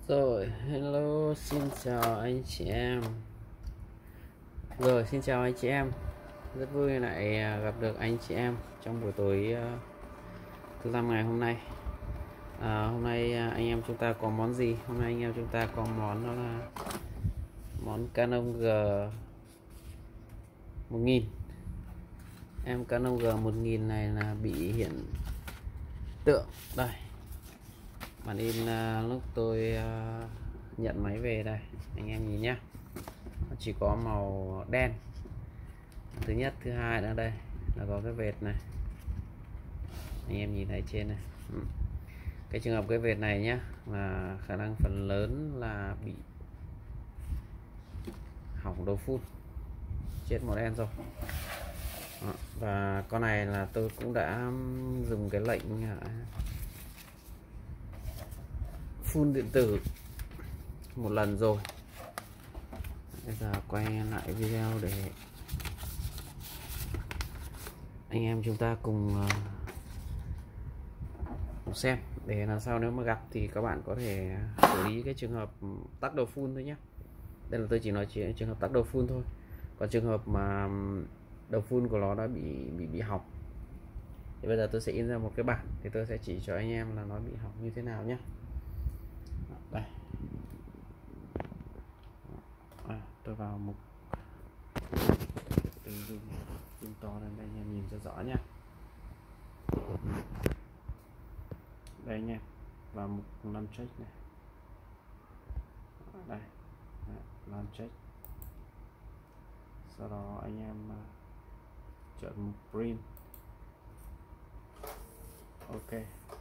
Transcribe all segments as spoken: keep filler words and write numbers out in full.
Rồi, hello, xin chào anh chị em. Rồi, xin chào anh chị em. Rất vui lại à, gặp được anh chị em trong buổi tối uh, thứ năm ngày hôm nay. À, hôm nay uh, anh em chúng ta có món gì? Hôm nay anh em chúng ta có món đó là món Canon G một nghìn. Em Canon G một nghìn này là bị hiện tượng đây. Bản in uh, lúc tôi uh, nhận máy về đây, anh em nhìn nhé, nó chỉ có màu đen thứ nhất. Thứ hai nữa đây là có cái vệt này, anh em nhìn thấy trên này. Cái trường hợp cái vệt này nhé là khả năng phần lớn là bị hỏng đầu phun, chết màu đen rồi. Đó. Và con này là tôi cũng đã dùng cái lệnh phun điện tử một lần rồi. Bây giờ quay lại video để anh em chúng ta cùng, uh, cùng xem để làm sao nếu mà gặp thì các bạn có thể xử lý cái trường hợp tắc đầu phun thôi nhé. Đây là tôi chỉ nói chuyện trường hợp tắc đầu phun thôi. Còn trường hợp mà đầu phun của nó đã bị bị bị hỏng thì bây giờ tôi sẽ in ra một cái bản thì tôi sẽ chỉ cho anh em là nó bị hỏng như thế nào nhé. Đây, à, tôi vào mục tôi zoom, zoom to lên đây anh em nhìn cho rõ nha. Đây nha, vào mục làm check này, đây làm check. Sau đó anh em chọn mục print. Ok.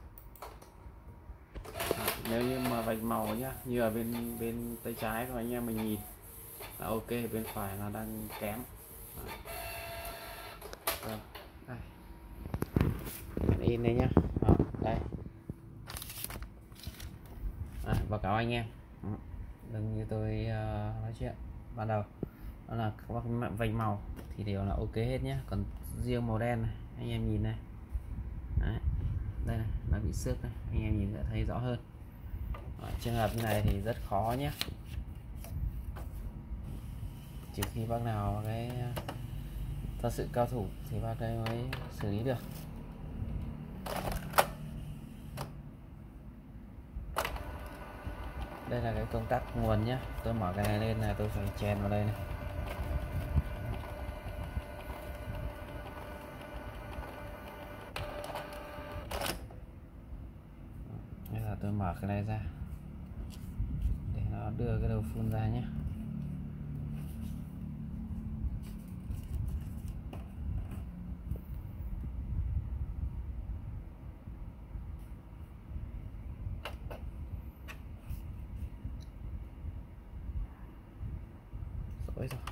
À, nếu như mà vạch màu nhá, như ở bên bên tay trái của anh em mình nhìn là ok, bên phải là đang kém. Rồi, đây. In đây nhá. Đó, đây. À, báo cáo anh em, đừng như tôi uh, nói chuyện ban đầu, đó là các vạch màu thì đều là ok hết nhé. Còn riêng màu đen này anh em nhìn này, đấy, đây này, nó bị xước này, anh em nhìn sẽ thấy rõ hơn. Đó, trường hợp như này thì rất khó nhé, trừ khi bác nào cái thật sự cao thủ thì bác đây mới xử lý được. Đây là cái công tắc nguồn nhé, tôi mở cái này lên là tôi phải chèn vào đây này. Bây giờ tôi mở cái này ra để nó đưa cái đầu phun ra nhé. Rồi rồi.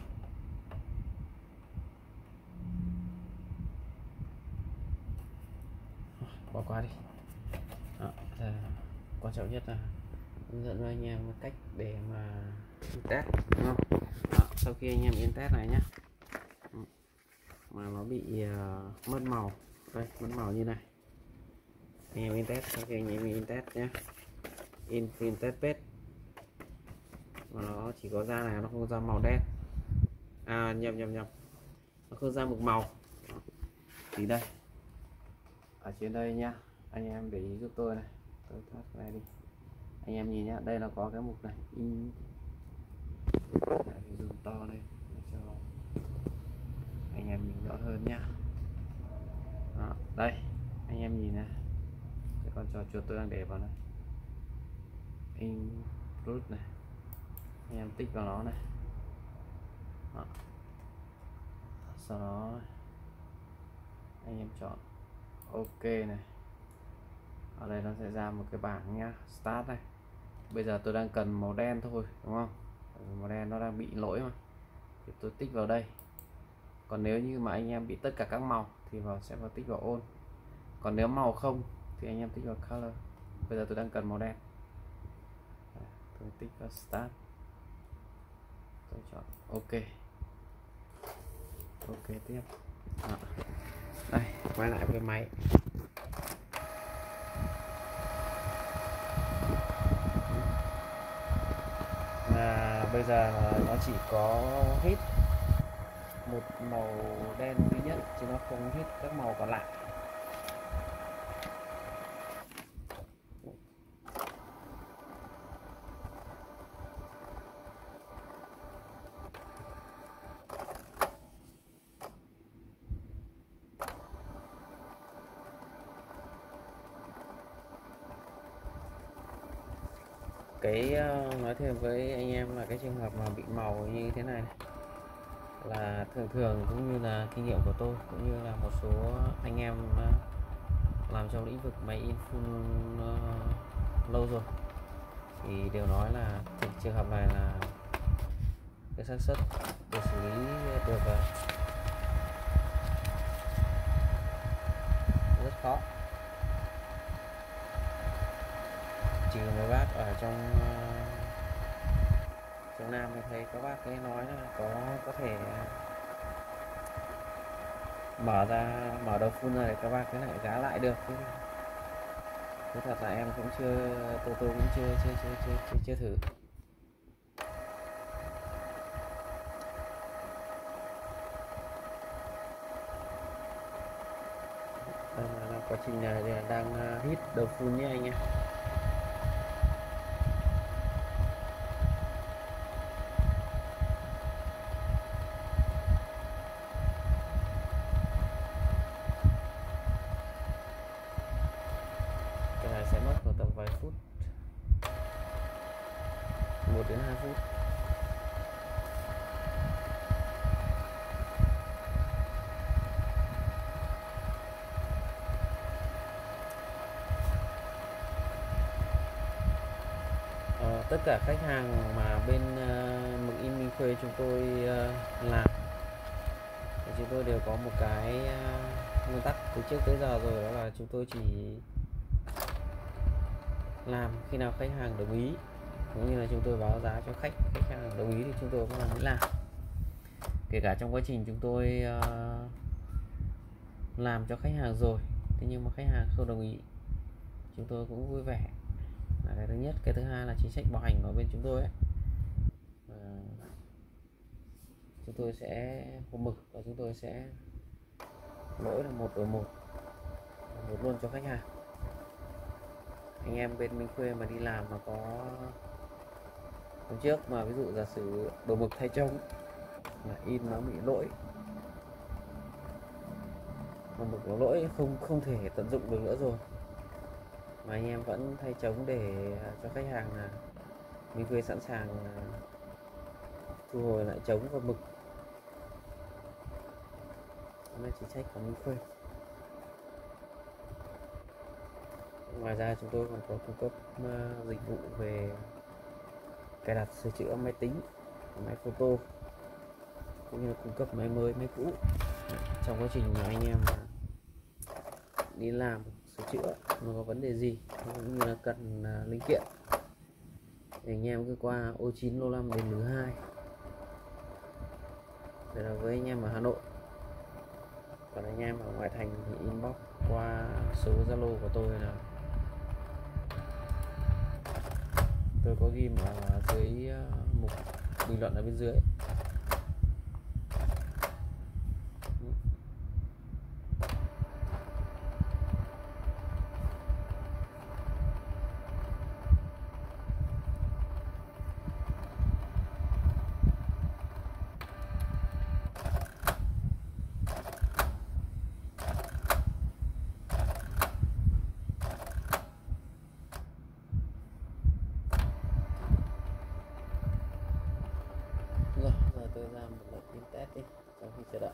Bỏ qua đi. Đó, quan trọng nhất là hướng dẫn cho anh em cách để mà test, đúng không? Đó, sau khi anh em in test này nhé mà nó bị uh, mất màu, đây mất màu như này, anh em in test. Sau khi anh em in test nhé, in print test page mà nó chỉ có ra này, nó không ra màu đen, à nhầm nhầm nhầm nó không ra một màu. Đó. Thì đây ở trên đây nhá, anh em để ý giúp tôi này, tôi thoát cái này đi, anh em nhìn nhá, đây là có cái mục này in, zoom to lên để cho anh em nhìn rõ hơn nhá. Đó, đây anh em nhìn này, cái con trò chuột tôi đang để vào này, include này, anh em tích vào nó này. Đó. Sau đó anh em chọn ok này, ở đây nó sẽ ra một cái bảng nhá, start này. Bây giờ tôi đang cần màu đen thôi, đúng không? Màu đen nó đang bị lỗi mà, thì tôi tích vào đây. Còn nếu như mà anh em bị tất cả các màu thì vào sẽ vào tích vào on. Còn nếu màu không thì anh em tích vào color. Bây giờ tôi đang cần màu đen, tôi tích vào start, tôi chọn ok. Ok tiếp. Đó. Đây, quay lại với máy. bây giờ nó chỉ có hít một màu đen duy nhất chứ nó không hít các màu còn lại. Cái uh, nói thêm với anh em là cái trường hợp mà bị màu như thế này là thường thường cũng như là kinh nghiệm của tôi cũng như là một số anh em uh, làm trong lĩnh vực máy in full uh, lâu rồi thì đều nói là trường hợp này là cái xác suất để xử lý được uh, rất khó. Trừ mấy bác ở trong uh, trong Nam thì thấy các bác ấy nói là có có thể mở ra mở đầu phun ra để các bác cái lại gá lại được. Thế thật là em cũng chưa tôi tôi cũng chưa chưa chưa chưa chưa, chưa thử. Đây là, là quá trình này là đang hít đầu phun nhé anh em. Sẽ mất khoảng tầm vài phút, một đến hai phút. Ờ, tất cả khách hàng mà bên uh, Mực In Minh Khuê chúng tôi uh, làm thì chúng tôi đều có một cái uh, nguyên tắc từ trước tới giờ rồi, đó là chúng tôi chỉ làm khi nào khách hàng đồng ý, cũng như là chúng tôi báo giá cho khách khách hàng đồng ý thì chúng tôi cũng mới làm. Kể cả trong quá trình chúng tôi uh, làm cho khách hàng rồi, thế nhưng mà khách hàng không đồng ý, chúng tôi cũng vui vẻ, là cái thứ nhất. Cái thứ hai là chính sách bảo hành của bên chúng tôi ấy, uh, chúng tôi sẽ hộp mực và chúng tôi sẽ lỗi là một đổi một một luôn cho khách hàng. Anh em bên Minh Khuê mà đi làm mà có hôm trước mà ví dụ giả sử đồ mực thay trông là in nó bị lỗi, mà mực có lỗi không không thể tận dụng được nữa rồi, mà anh em vẫn thay trống để cho khách hàng là Minh Khuê sẵn sàng thu hồi lại trống và mực. Đó là chính sách của Minh Khuê. Ngoài ra chúng tôi còn có cung cấp uh, dịch vụ về cài đặt sửa chữa máy tính, máy photo, cũng như là cung cấp máy mới, máy cũ. Trong quá trình mà anh em đi làm sửa chữa mà có vấn đề gì cũng như là cần uh, linh kiện thì anh em cứ qua ô chín lô năm đền Lứ hai. Đây là với anh em ở Hà Nội. Còn anh em ở ngoại thành thì inbox qua số Zalo của tôi là tôi có ghi ở dưới mục bình luận ở bên dưới. Rồi, giờ tôi ra một lần in test đi trong khi chờ đợi.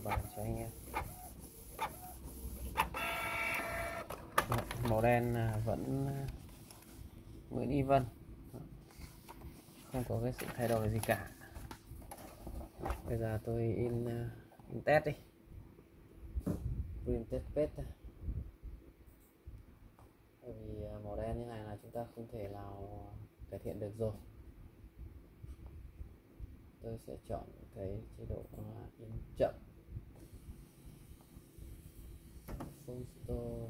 bản cho anh em. Màu đen vẫn Nguyễn Y Vân, không có cái sự thay đổi gì cả. Bây giờ tôi in in test đi, print test page. Bởi vì màu đen như này là chúng ta không thể nào cải thiện được rồi. Tôi sẽ chọn cái chế độ in chậm, photo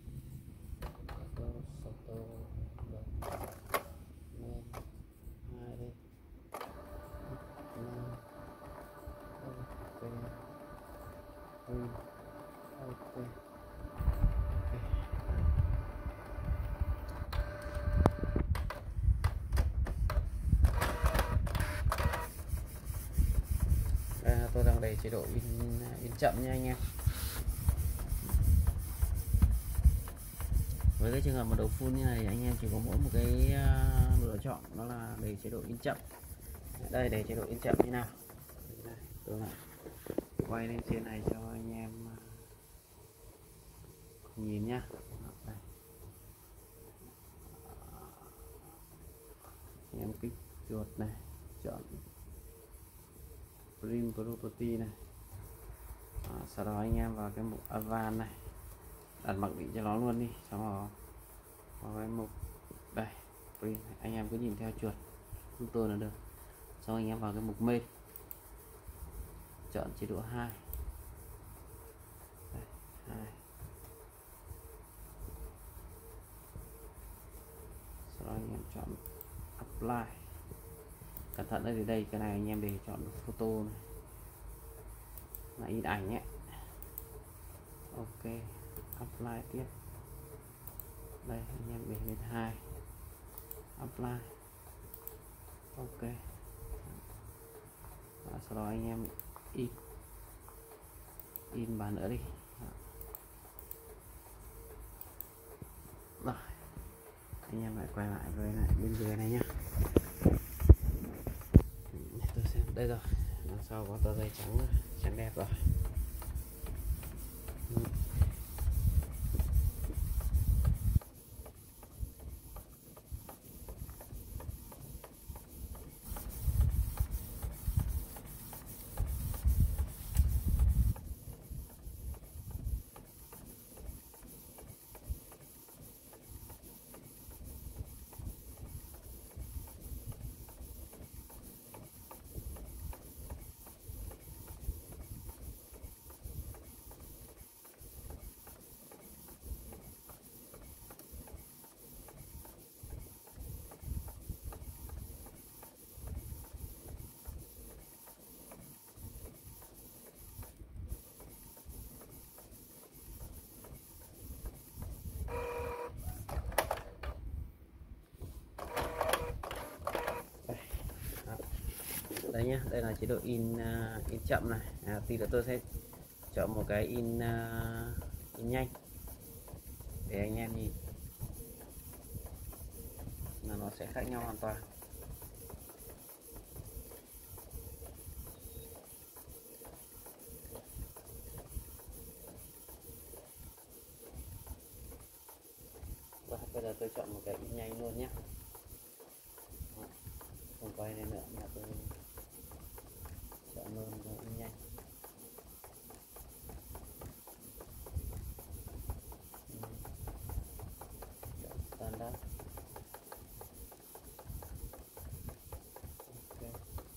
photo lên hai đi. Ok, print, ok. À, tôi đang để chế độ in in chậm nha anh em. Với cái trường hợp mà đầu full như này, anh em chỉ có mỗi một cái uh, lựa chọn, đó là để chế độ in chậm. Đây, để chế độ in chậm như nào. Đây, tôi lại quay lên trên này cho anh em nhìn nhá. Đây. Anh em kích chuột này, chọn print property này. À, sau đó anh em vào cái mục advanced này, đặt mặc định cho nó luôn đi, xong rồi vào cái mục đây print, anh em cứ nhìn theo chuột giúp tôi là được. Xong anh em vào cái mục main, chọn chế độ hai. Đây, hai. Sau đó anh em chọn apply. Cẩn thận ở đây, cái này anh em để chọn photo này, là in ảnh nhé. Ok, apply tiếp. Đây anh em để lên hai, apply. Ok. Và sau đó anh em in in bàn nữa đi. Rồi anh em lại quay lại với lại bên dưới này nhé. Tôi xem đây rồi, đằng sau có tờ giấy trắng trắng đẹp rồi. Đây nhá, đây là chế độ in uh, in chậm này. À, tí nữa tôi sẽ chọn một cái in uh, in nhanh để anh em nhìn là nó sẽ khác nhau hoàn toàn. Và bây giờ tôi chọn một cái in nhanh luôn nhé, không quay lên nữa mà tôi chọn luôn cái in nhanh. Chọn standard. Ok.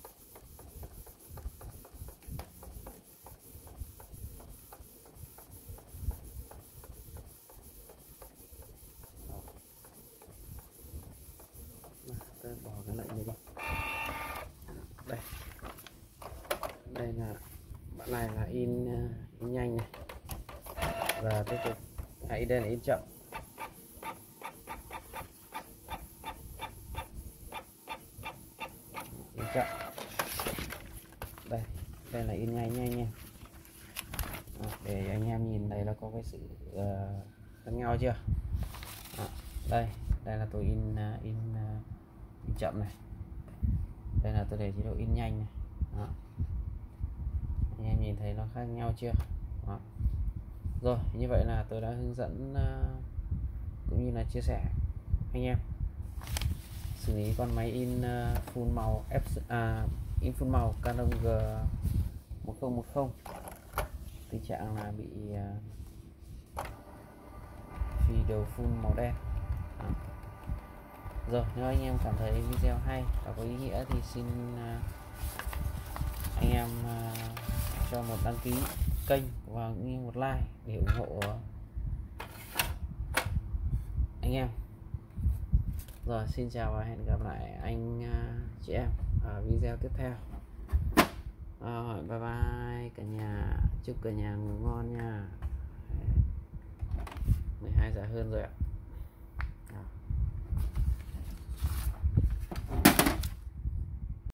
Tôi bỏ cái lệnh này đi. Đây, đây là bạn này là in in nhanh này, và tiếp tục hãy đây là in chậm. In chậm. Đây, đây là in nhanh nha anh em. À, để anh em nhìn đây là có cái sự uh, khác nhau chưa? À, đây, đây là tôi in uh, in, uh, in chậm này. Đây là tôi để chế độ in nhanh này. Đó. anh em nhìn thấy nó khác nhau chưa? Đó. Rồi như vậy là tôi đã hướng dẫn uh, cũng như là chia sẻ anh em xử lý con máy in uh, full màu F à, in full màu Canon G một không một không, tình trạng là bị uh, phì đầu full màu đen. Đó. Rồi nếu anh em cảm thấy video hay và có ý nghĩa thì xin uh, anh em uh, cho một đăng ký kênh và một like để ủng hộ anh em. Rồi xin chào và hẹn gặp lại anh uh, chị em ở video tiếp theo. Rồi bye bye cả nhà, chúc cả nhà ngủ ngon nha. mười hai giờ hơn rồi ạ.